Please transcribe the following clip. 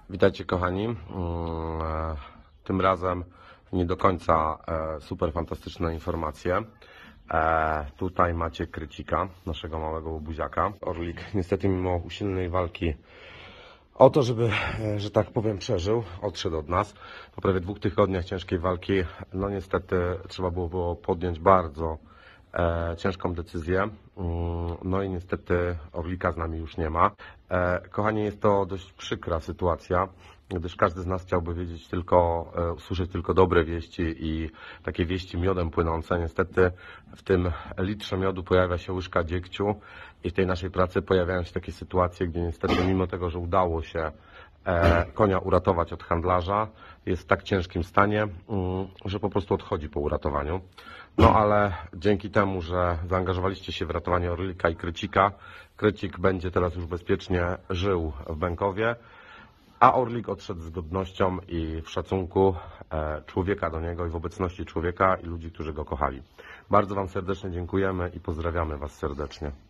Witajcie kochani. Tym razem nie do końca super fantastyczne informacje. Tutaj macie Krycika, naszego małego łobuziaka. Orlik niestety mimo usilnej walki o to, żeby, że tak powiem, przeżył, odszedł od nas. Po prawie 2 tygodniach ciężkiej walki, no niestety trzeba było podjąć bardzo ciężką decyzję. No i niestety Orlika z nami już nie ma. Kochani, jest to dość przykra sytuacja, gdyż każdy z nas chciałby wiedzieć usłyszeć tylko dobre wieści i takie wieści miodem płynące. Niestety w tym litrze miodu pojawia się łyżka dziegciu i w tej naszej pracy pojawiają się takie sytuacje, gdzie niestety mimo tego, że udało się konia uratować od handlarza, jest w tak ciężkim stanie, że po prostu odchodzi po uratowaniu. No ale dzięki temu, że zaangażowaliście się w ratowanie Orlika i Krycika, Krycik będzie teraz już bezpiecznie żył w Bękowie, a Orlik odszedł z godnością i w szacunku człowieka do niego i w obecności człowieka i ludzi, którzy go kochali. Bardzo Wam serdecznie dziękujemy i pozdrawiamy Was serdecznie.